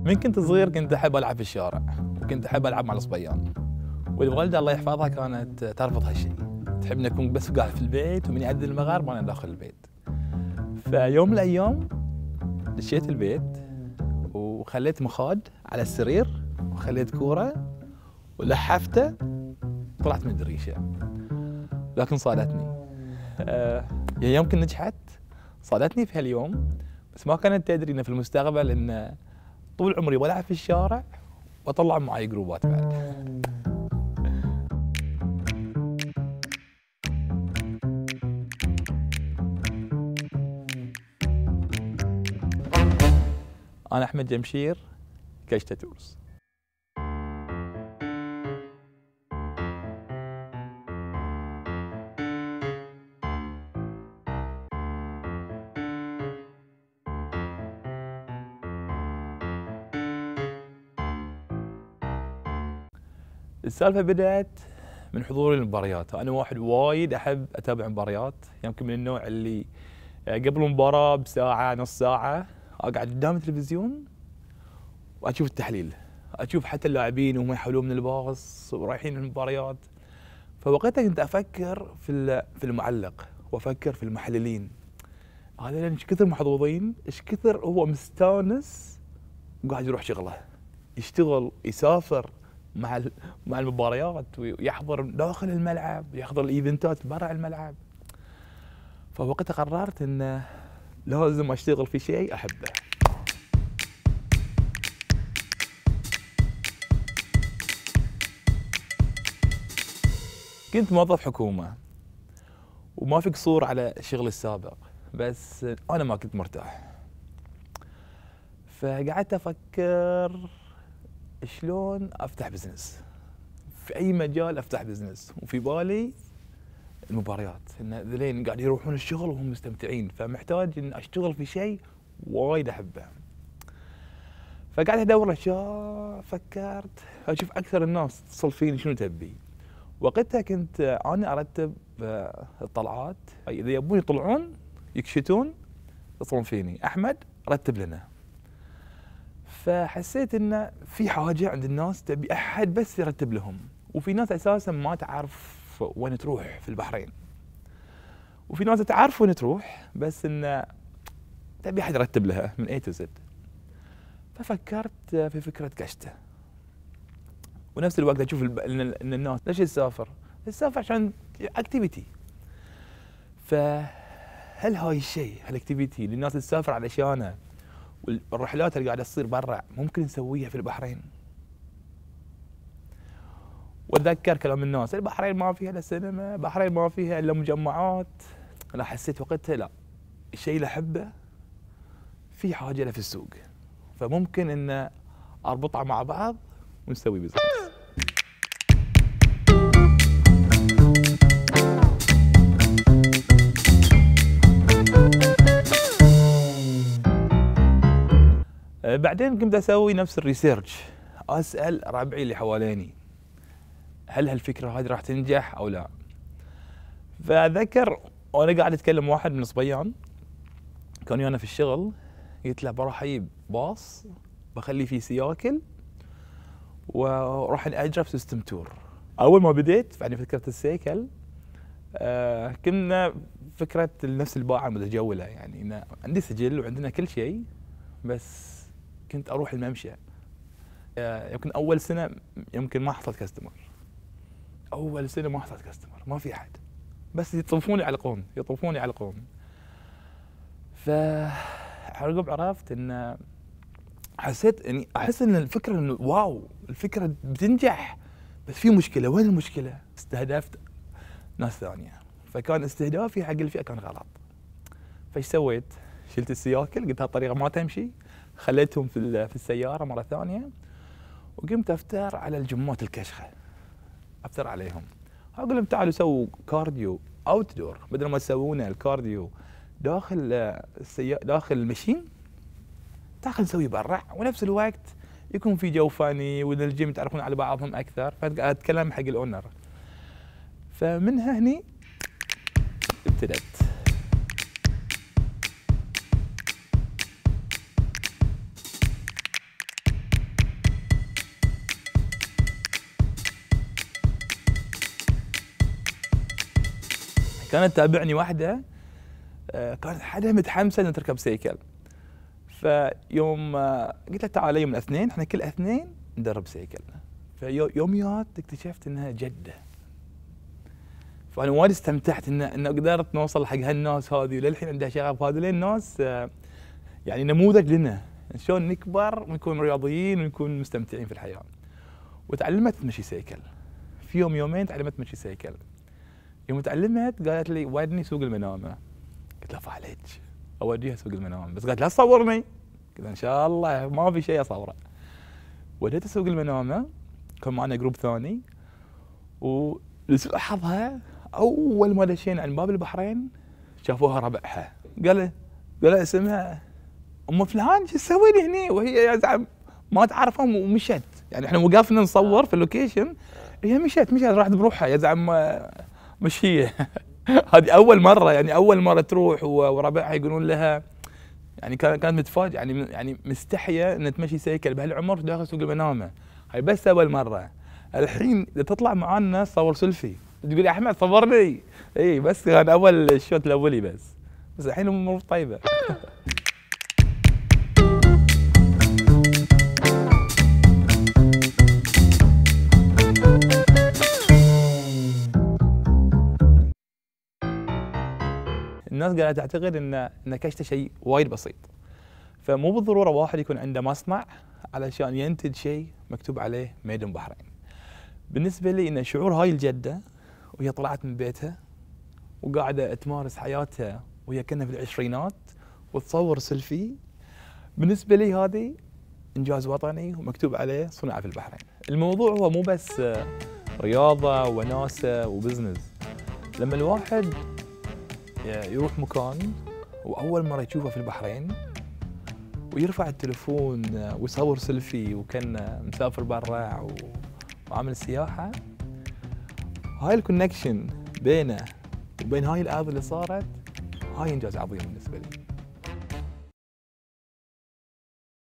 من كنت صغير كنت احب العب في الشارع، وكنت احب العب مع الصبيان. والوالده الله يحفظها كانت ترفض هالشيء، تحب نكون بس قاعد في البيت ومن يأذن المغارب وانا داخل البيت. فيوم من الايام دشيت البيت وخليت مخاد على السرير وخليت كوره ولحفته، طلعت من الدريشه لكن صادتني. يمكن نجحت، صادتني في هاليوم، بس ما كانت تدري ان في المستقبل ان طول عمري بلعب في الشارع واطلع معي جروبات بعد. انا احمد جمشير، كشتة تورس. السالفة بدأت من حضوري للمباريات. أنا واحد وايد أحب أتابع مباريات، يمكن من النوع اللي قبل المباراة بساعة نص ساعة أقعد قدام التلفزيون وأشوف التحليل، أشوف حتى اللاعبين وهم يحولون من الباص ورايحين المباريات. فوقتها كنت أفكر في المعلق وأفكر في المحللين، هذا ايش كثر محظوظين، ايش كثر هو مستانس وقاعد يروح شغله، يشتغل، يسافر مع المباريات ويحضر داخل الملعب، يحضر الايفنتات برا الملعب. فوقتها قررت ان لازم اشتغل في شيء احبه. كنت موظف حكومه وما في قصور على شغلي السابق، بس انا ما كنت مرتاح. فقعدت افكر شلون افتح بزنس، في اي مجال افتح بزنس، وفي بالي المباريات، ان ذلين قاعد يروحون الشغل وهم مستمتعين، فمحتاج ان اشتغل في شيء وايد احبه. فقعدت ادور اشياء، فكرت اشوف اكثر الناس تتصل فيني شنو تبي. وقتها كنت انا ارتب الطلعات، اذا يبون يطلعون يكشتون يتصلون فيني، احمد رتب لنا. فحسيت ان في حاجه عند الناس تبي احد بس يرتب لهم، وفي ناس اساسا ما تعرف وين تروح في البحرين، وفي ناس تعرف وين تروح بس ان تبي احد يرتب لها من اي تو زد. ففكرت في فكره كشته، ونفس الوقت اشوف ان الناس ليش تسافر؟ تسافر عشان اكتيفيتي. فهل هاي الشيء، هالاكتيفيتي اللي الناس تسافر علشانه، والرحلات اللي قاعده تصير برا ممكن نسويها في البحرين؟ واتذكر كلام الناس، البحرين ما فيها الا سينما، البحرين ما فيها الا مجمعات. انا حسيت وقتها لا، الشيء اللي احبه في حاجه له في السوق، فممكن ان اربطها مع بعض ونسوي بزنس. بعدين قمت اسوي نفس الريسيرش، اسال ربعي اللي حواليني هل هالفكره هذه راح تنجح او لا. فاذكر وانا قاعد اتكلم واحد من الصبيان كان ويانا في الشغل، قلت له بروح اجيب باص بخلي فيه سياكل وراح اجرب سيستم تور. اول ما بديت يعني فكره السيكل، كنا فكره نفس الباعه المتجوله، يعني إن عندي سجل وعندنا كل شيء، بس كنت اروح الممشى. يمكن اول سنه يمكن ما حصلت كاستمر، اول سنه ما حصلت كاستمر، ما في احد، بس يطوفون يعلقون يطوفون يعلقون. فعقب عرفت ان حسيت اني احس ان الفكره انه واو، الفكره بتنجح، بس في مشكله. وين المشكله؟ استهدفت ناس ثانيه، فكان استهدافي حق الفئه كان غلط. فايش سويت؟ شلت السياكل، قلت هالطريقه ما تمشي، خليتهم في السياره مره ثانيه، وقمت افتر على الجمات الكشخه، افتر عليهم، اقول لهم تعالوا سووا كارديو اوت دور، بدل ما تسوونه الكارديو داخل المشين، تعال نسوي برا، ونفس الوقت يكون في جو فاني، والجيم يتعرفون على بعضهم اكثر. فاتكلم حق الاونر، فمنها هني ابتدت. كانت تتابعني واحده كانت حدا متحمسه انها تركب سيكل. فيوم قلت لها تعالي يوم الاثنين احنا كل اثنين ندرب سيكل. فيوميات اكتشفت انها جده. فانا وايد استمتعت ان قدرت نوصل حق هالناس هذه، وللحين عندها شغف. هذول الناس يعني نموذج لنا شلون نكبر ونكون رياضيين ونكون مستمتعين في الحياه. وتعلمت تمشي سيكل. في يومين تعلمت تمشي سيكل. يوم تعلمت قالت لي ودني سوق المنامه. قلت لها فعليك اوديها سوق المنامه، بس قالت لا تصورني. قلت ان شاء الله ما في شيء اصوره. وديتها سوق المنامه، كان معنا جروب ثاني، ولسوء حظها اول ما دشينا عند باب البحرين شافوها ربعها. قال اسمها ام فلان، شو تسوي لي هني؟ وهي يا زعم ما تعرفهم ومشت. يعني احنا وقفنا نصور في اللوكيشن، هي مشت راحت بروحها يا زعم مش هي. هذه اول مره، يعني اول مره تروح وربعها يقولون لها. يعني كانت متفاجئه، يعني مستحيه ان تمشي سيكل بهالعمر داخل سوق المنامه. هاي بس اول مره. الحين تطلع معانا تصور سيلفي، تقول يا احمد صورني. اي بس كان اول الشوط الاولي بس الحين امور طيبه. الناس قاعده تعتقد ان كشته شيء وايد بسيط. فمو بالضروره واحد يكون عنده مصنع علشان ينتج شيء مكتوب عليه ميد ان بحرين. بالنسبه لي ان شعور هاي الجده وهي طلعت من بيتها وقاعده تمارس حياتها وهي كانها في العشرينات وتصور سيلفي، بالنسبه لي هذه انجاز وطني ومكتوب عليه صنع في البحرين. الموضوع هو مو بس رياضه وناسه وبزنس. لما الواحد يروح مكان واول مره يشوفه في البحرين ويرفع التليفون ويصور سيلفي وكان مسافر برا وعامل سياحه، هاي الكونكشن بينه وبين هاي الارض اللي صارت، هاي انجاز عظيم بالنسبه لي.